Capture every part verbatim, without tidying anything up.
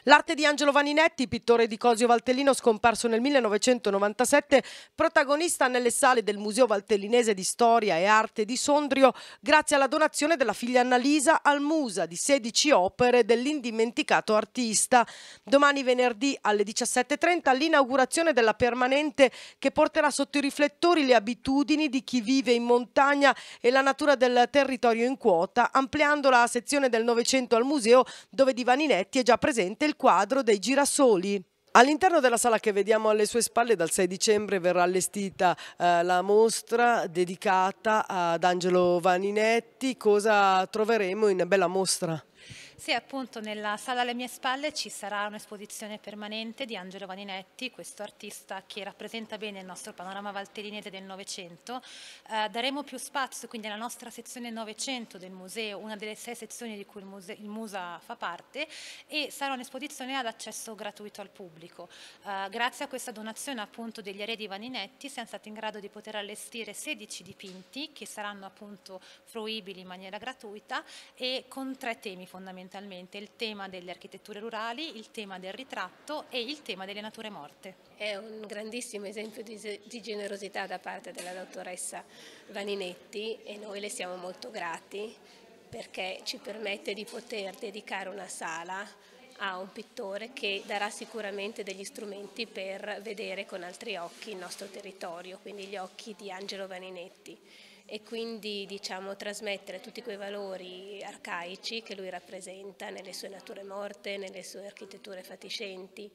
L'arte di Angelo Vaninetti, pittore di Cosio Valtellino scomparso nel millenovecentonovantasette, protagonista nelle sale del Museo Valtellinese di Storia e Arte di Sondrio, grazie alla donazione della figlia Annalisa al Musa di sedici opere dell'indimenticato artista. Domani venerdì alle diciassette e trenta l'inaugurazione della permanente che porterà sotto i riflettori le abitudini di chi vive in montagna e la natura del territorio in quota, ampliando la sezione del Novecento al museo, dove di Vaninetti è già presente il quadro dei girasoli. All'interno della sala che vediamo alle sue spalle dal sei dicembre verrà allestita eh, la mostra dedicata ad Angelo Vaninetti. Cosa troveremo in bella mostra? Sì, appunto nella sala alle mie spalle ci sarà un'esposizione permanente di Angelo Vaninetti, questo artista che rappresenta bene il nostro panorama valtellinese del Novecento. Eh, daremo più spazio quindi alla nostra sezione Novecento del museo, una delle sei sezioni di cui il, museo, il Musa fa parte, e sarà un'esposizione ad accesso gratuito al pubblico. Eh, grazie a questa donazione appunto degli eredi Vaninetti siamo stati in grado di poter allestire sedici dipinti che saranno appunto fruibili in maniera gratuita e con tre temi fondamentali. Il tema delle architetture rurali, il tema del ritratto e il tema delle nature morte. È un grandissimo esempio di, di generosità da parte della dottoressa Vaninetti e noi le siamo molto grati perché ci permette di poter dedicare una sala a un pittore che darà sicuramente degli strumenti per vedere con altri occhi il nostro territorio, quindi gli occhi di Angelo Vaninetti. E quindi diciamo trasmettere tutti quei valori arcaici che lui rappresenta nelle sue nature morte, nelle sue architetture fatiscenti,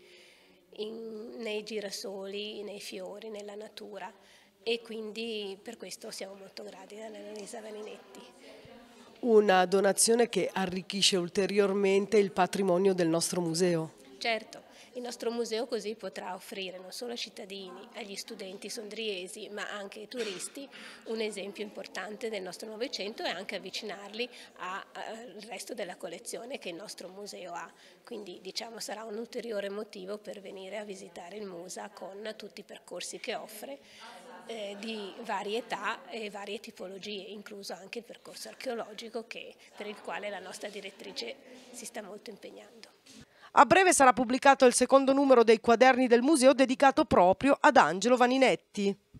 in, nei girasoli, nei fiori, nella natura, e quindi per questo siamo molto grati ad Annalisa Vaninetti. Una donazione che arricchisce ulteriormente il patrimonio del nostro museo. Certo. Il nostro museo così potrà offrire non solo ai cittadini, agli studenti sondriesi, ma anche ai turisti un esempio importante del nostro Novecento e anche avvicinarli al resto della collezione che il nostro museo ha. Quindi diciamo sarà un ulteriore motivo per venire a visitare il Musa con tutti i percorsi che offre eh, di varie età e varie tipologie, incluso anche il percorso archeologico che, per il quale la nostra direttrice si sta molto impegnando. A breve sarà pubblicato il secondo numero dei quaderni del museo dedicato proprio ad Angelo Vaninetti.